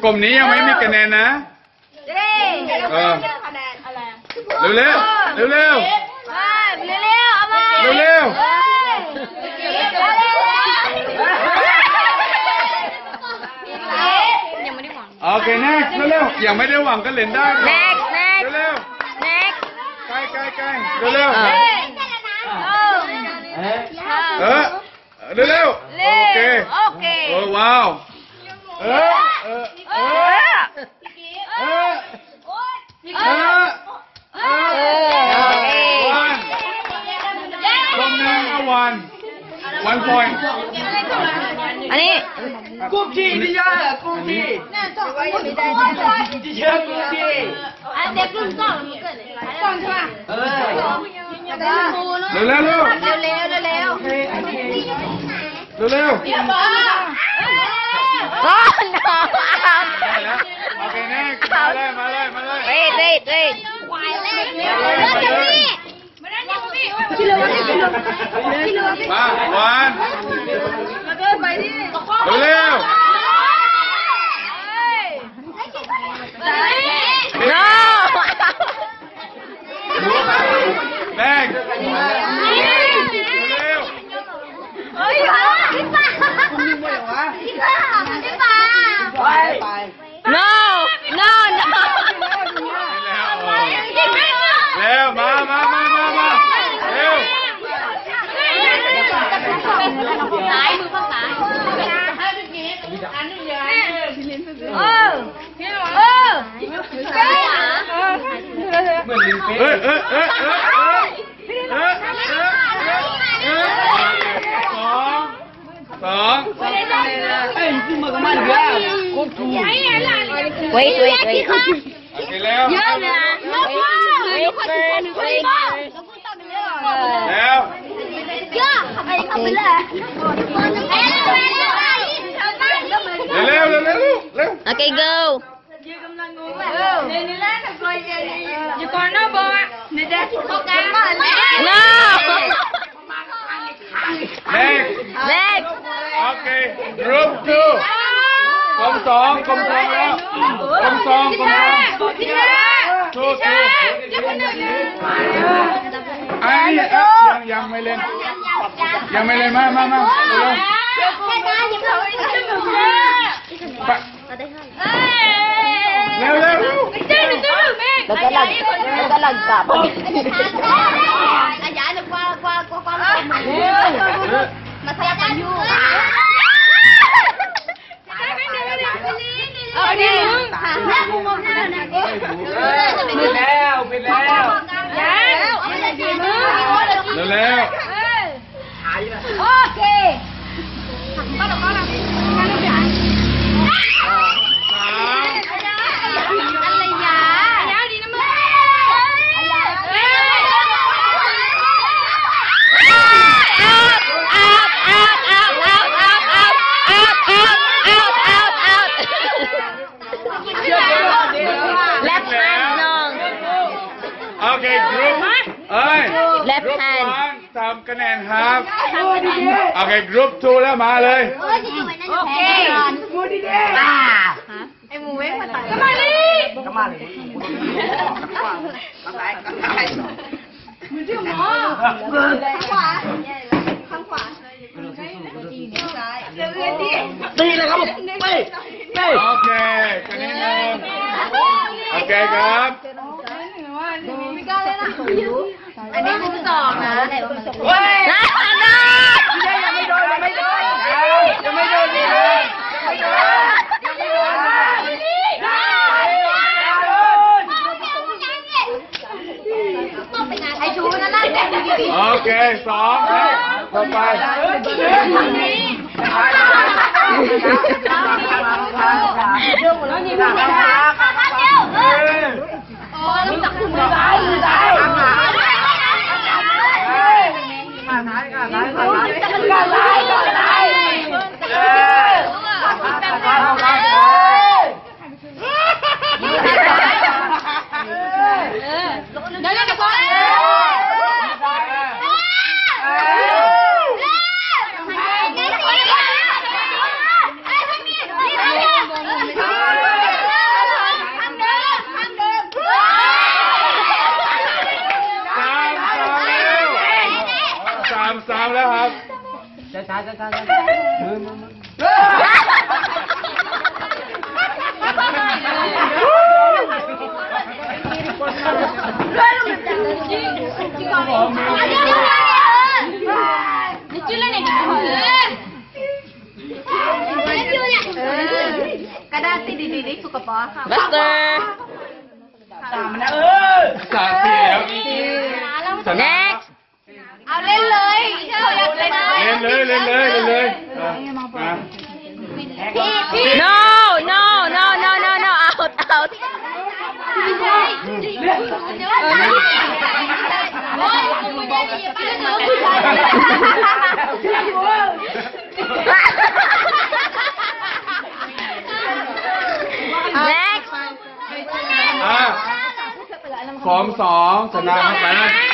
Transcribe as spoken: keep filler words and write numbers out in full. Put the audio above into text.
กลุ่มนี้ยังไม่มีคะแนนนะเออเร็วเร็วเร็วเร็วเร็วเร็วโอเค next เร็วๆยังไม่ได้หวังก็เล่นได้ next next เร็ว next ใกล้ใกล้ใกล้เร็วเร็วเออเร็วเร็วโอเคโอเคโอ้ว้าวเออเออเออเออเออเออวันตรงนึงเอาวัน one point อันนี้กุ้งที่ที่ยากุ้งที่ที่เชื่อกุ้งที่อันเด็กรุ่นก่อนมันเกิดอะไรก่อนใช่ป่ะเออเร็วเร็วเร็วเร็วเร็วเร็วเร็วเร็วก้อนน้องได้แล้วโอเค next มาเลยมาเลยมาเลย wait wait wait วายเล่นเร็วเร็วจะพี่มาด้านนี้พี่พี่เร็วพี่เร็วพี่เร็วมาวันมาเดินไปดิเร็วเร็ว no next เร็วเฮ้ยพี่ป้าพี่ป้าพี่ป้าไปไป no no no เร็วมามามามามาเร็วซ้ายมือข้างซ้ายเออเออเออเออเออเออเออเออเออสองสองเอ้ยจริงมันก็มันเยอะกุ้งที่ wait wait wait โอเคแล้วเยอะเลยนะเยอะมาก wait wait wait แล้วเยอะขับไปขับไปเลยเร็วเร็วเร็วเร็ว okay go อยู่ก่อนนะบอยนี่เด็กเขาแกงมา no next next โอเค group two กลมสองกลมสองแล้วกลมสองกลมสองtwo two ไอ้นี่ยังยังไม่เล่นยังไม่เล่นมามามาเร็วเร็วเร็วแล้วก็หลังแล้วก็หลังกลับระยะหนึ่งกว่ากว่ากว่าความมาเสียกันอยู่เอาดิแม่กูมองหน้าเนี่ยเป็นแล้วเป็นแล้วเร็วเร็วโอเคก็ต้องก็ต้องงั้นเราไปอ่านสามอะไรยาอะไรดีนะมึง left hand น้องโอเค group เอ้ย left group hand one ทำคะแนนครับโอเค group two แล้วมาเลยโอเคไอ้หมูเว้ยมาตัดก็มาดิก็มาเลยมือชื่อหมอข้างขวาข้างขวาตีเลยครับไปไปโอเคคะแนนหนึ่งโอเคครับไม่กล้าเลยนะอันนี้คือสองนะเฮ้ยนะนะยังไม่โดนยังไม่โดนยังไม่โดนนี่เลยยังไม่โดนยังไม่โดนไอ้ชูนั่นแหละโอเคสองต่อไปเรื่องหมดแล้วนี่ค่ะโอ้แล้วจับคุณได้ได้ได้ขาท้ายขาท้ายขาท้ายขาท้ายขาท้ายเออขาท้ายเดี๋ยวเดี๋ยวก่อนโแล้วครับช้าช้าช้าช้ามือมือมือกระดาษติดดีๆสุกปอค่ะบัสเตอร์สามสี่แล้วชนะเอาเล่นเลยเขาอยากเล่นเล่นเลยเล่นเลยเล่นเลยมา no no no no no no out out แม็กอ่ะสองสองชนะไปนะ